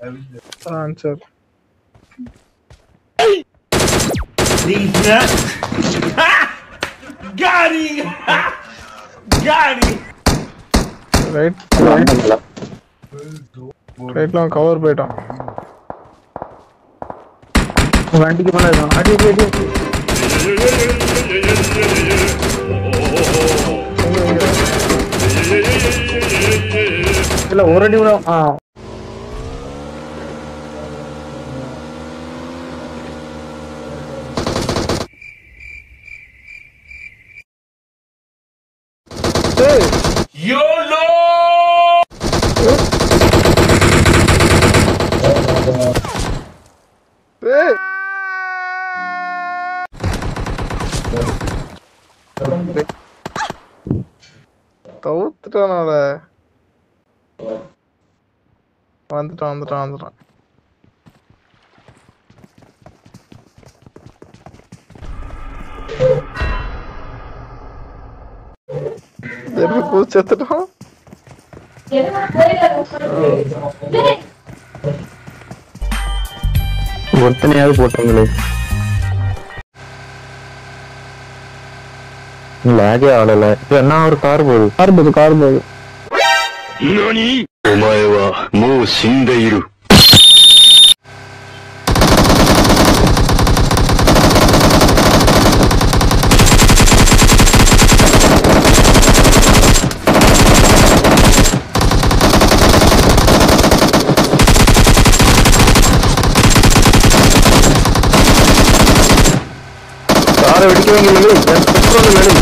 Answer. These nuts. Got him. Got him. Right. Right long cover போய்ட்டான். வண்டிக்கு மேல அடி அடி அடி. இல்ல ஒரு அடி கூட YOLO! தவுத்துட்டானால வந்துட்டான் எப்படி கூச்சத்துட்டான் ஒருத்தனையாவது போட்டாங்களே லாகே ஆளல என்ன ஒரு கார் போகுது NANI?お前はもう死んでいる。 காரை வெடிக்கவங்க பெட்ரோல் வேணும்.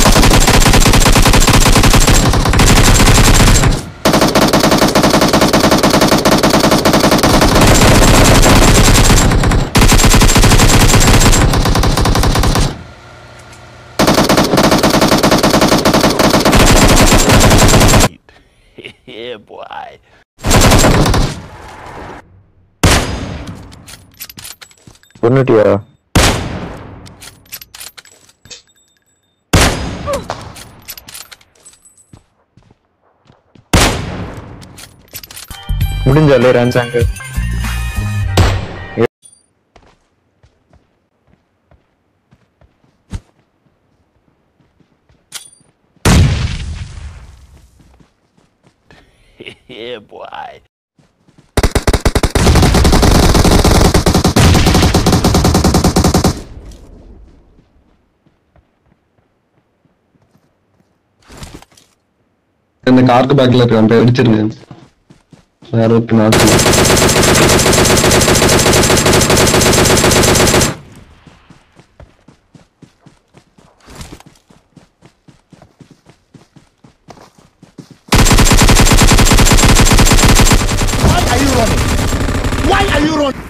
Yeah, boy. பொண்ணுட்டியா முடிஞ்சாலே ரான்சாங்க Yeah, boy. இந்த காருக்கு பேக்ல இருக்கான் வெடிச்சிருக்கேன் வேற ஒரு நாள் Why are you running?